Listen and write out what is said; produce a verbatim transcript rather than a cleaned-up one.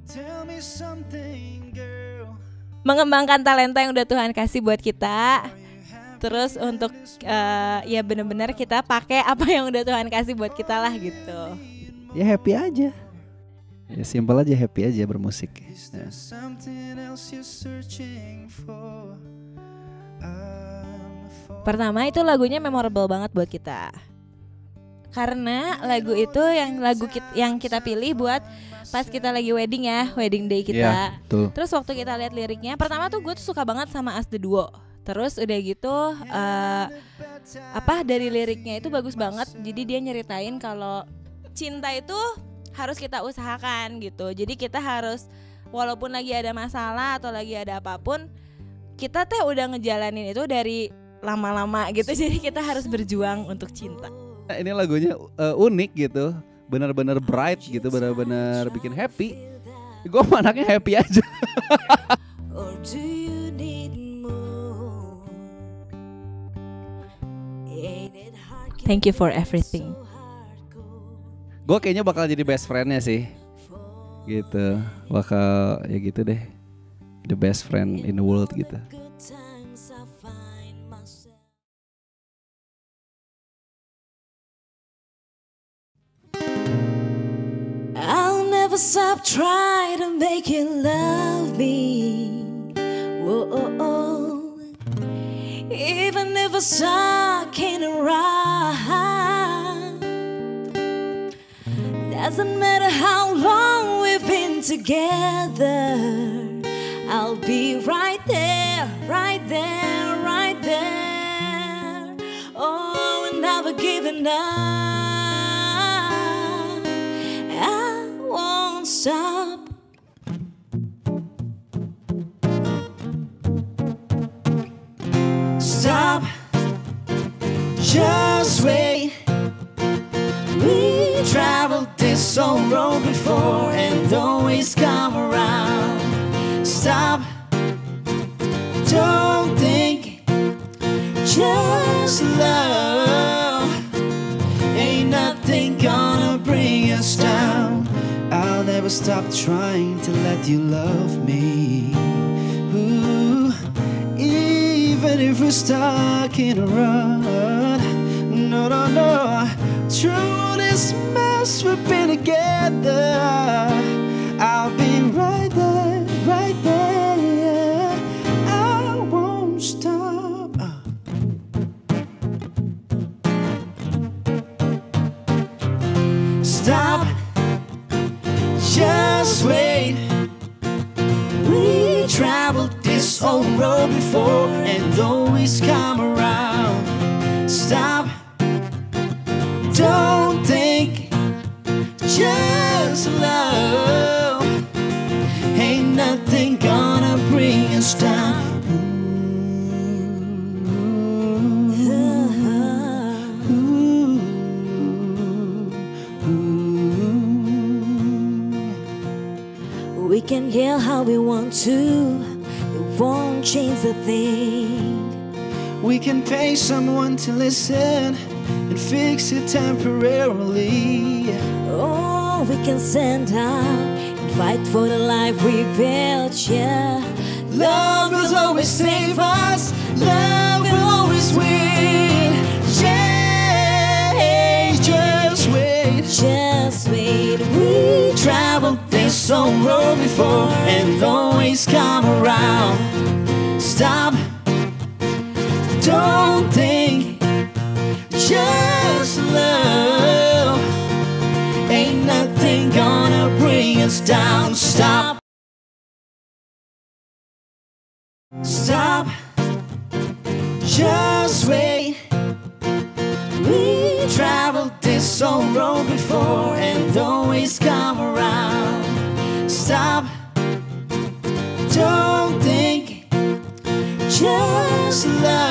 Mengembangkan talenta yang udah Tuhan kasih buat kita. Terus untuk uh, ya benar-benar kita pakai apa yang udah Tuhan kasih buat kita lah gitu. Ya happy aja. Ya simpel aja, happy aja bermusik. Ya. Pertama itu lagunya memorable banget buat kita. Karena lagu itu yang lagu kita, yang kita pilih buat pas kita lagi wedding ya, wedding day kita. Ya, terus waktu kita lihat liriknya, pertama tuh gue tuh suka banget sama As The Duo. Terus udah gitu uh, apa dari liriknya itu bagus banget. Jadi dia nyeritain kalau cinta itu harus kita usahakan gitu. Jadi kita harus walaupun lagi ada masalah atau lagi ada apapun, kita teh udah ngejalanin itu dari lama-lama gitu. Jadi kita harus berjuang untuk cinta. Nah, ini lagunya uh, unik gitu, benar-benar bright gitu, benar-benar bikin happy. Gue anaknya happy aja. Thank you for everything. Gue kayaknya bakal jadi best friendnya sih, gitu. Bakal ya gitu deh, the best friend in the world gitu. I'll never stop trying to make you love me. Whoa. Even if I suck in a ride, doesn't matter how long we've been together, I'll be right there, right there, right there. Oh, and never giving up. I won't stop. Stop, just wait. We traveled this old road before and always come around. Stop, don't think, just love. Ain't nothing gonna bring us down. I'll never stop trying to let you love me. Ooh. Even if we're stuck in a rut, no, no, no. Through this mess we've been together, I'll be right there, right there. I won't stop. uh. Stop, just wait. We traveled this old road before and always come around. Stop, don't think, just love. Ain't nothing gonna bring us down. We can yell how we want to, it won't change a thing. We can pay someone to listen and fix it temporarily. Oh, we can stand up and fight for the life we built, yeah. Love will always save us, love will always win. Yeah, just wait, just wait. We traveled this old road before and always come around. Stop, don't think, just love. Ain't nothing gonna bring us down. Stop, stop, just wait. We traveled this old road before and always come around. Stop, don't think, just love.